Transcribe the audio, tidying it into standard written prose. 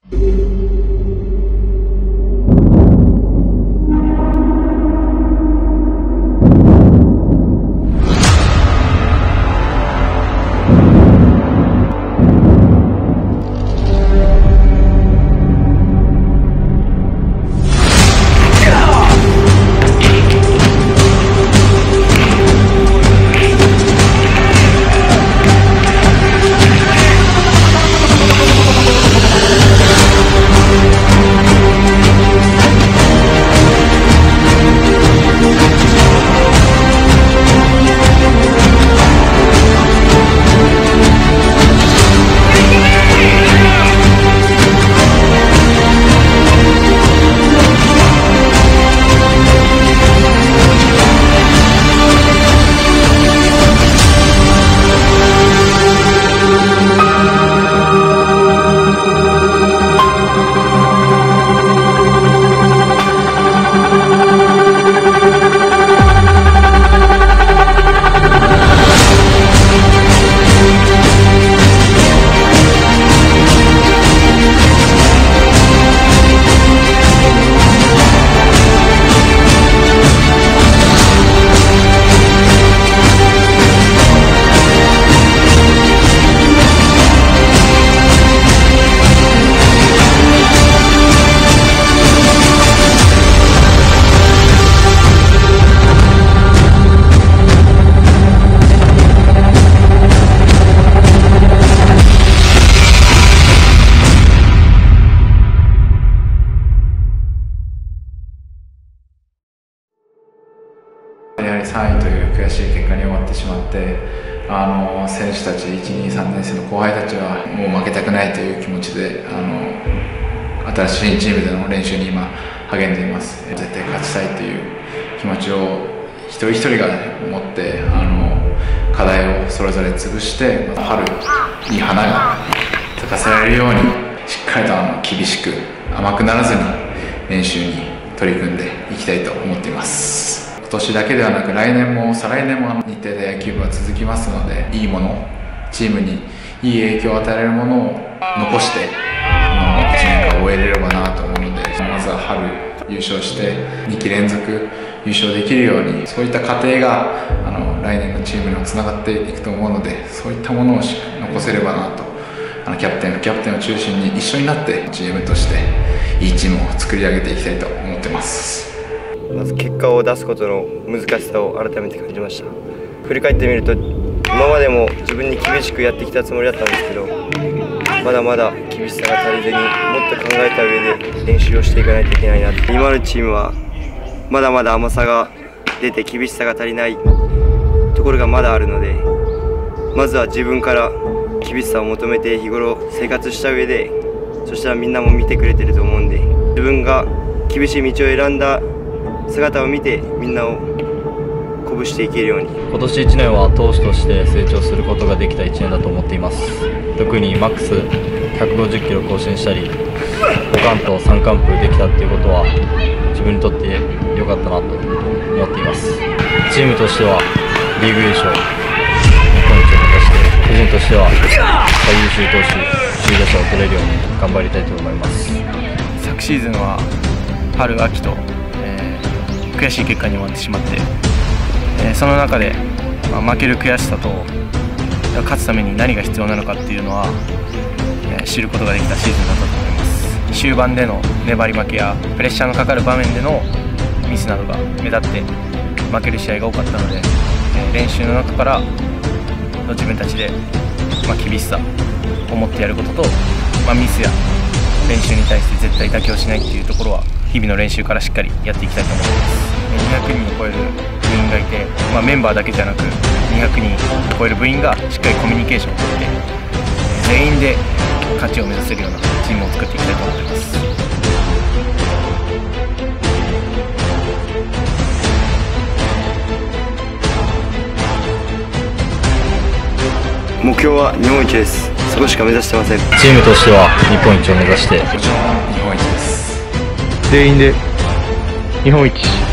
やはり3位という悔しい結果に終わってしまって、選手たち1、2、3年生の後輩たちはもう負けたくないという気持ちで新しいチームでの練習に今励んでいます。絶対勝ちたいという気持ちを一人一人が持って課題をそれぞれ潰して春いい花が咲かせられるようにしっかりと厳しく甘くならずに練習に取り組んでいきたいと思っています。今年だけではなく来年も再来年も日程で野球部は続きますので、いいもの、チームにいい影響を与えられるものを残して1年間終えれればなと思うので、まずは春優勝して2期連続優勝できるように、そういった過程が来年のチームにもつながっていくと思うので、そういったものを残せればなと、キャプテンを中心に一緒になってチームとしていいチームを作り上げていきたいと思ってます。 まず結果を出すことの難しさを改めて感じました。振り返ってみると今までも自分に厳しくやってきたつもりだったんですけど、まだまだ厳しさが足りずにもっと考えた上で練習をしていかないといけないなって。今のチームはまだまだ甘さが出て厳しさが足りないところがまだあるので、まずは自分から厳しさを求めて日頃生活した上で、そしたらみんなも見てくれてると思うんで、自分が厳しい道を選んだ姿を見てみんなを鼓舞していけるように。 今年1年は投手として成長することができた1年だと思っています。特にマックス150キロ更新したり5完と3完封できたっていうことは自分にとって良かったなと思っています。チームとしてはリーグ優勝、日本一を目指して、個人としては最優秀投手首位打者を取れるように頑張りたいと思います。 昨シーズンは春秋と悔しい結果に終わってしまって、その中で、負ける悔しさと勝つために何が必要なのかっていうのは、知ることができたシーズンだったと思います。終盤での粘り負けやプレッシャーのかかる場面でのミスなどが目立って負ける試合が多かったので、練習の中から自分たちで、厳しさを持ってやることと、ミスや練習に対して絶対妥協しないっていうところは日々の練習からしっかりやっていきたいと思います。200人を超える部員がいて、メンバーだけじゃなく200人を超える部員がしっかりコミュニケーションをとって全員で勝ちを目指せるようなチームを作っていきたいと思っています。 目標は日本一です。そこしか目指してません。 チームとしては日本一を目指して、 もちろん日本一です。 全員で日本一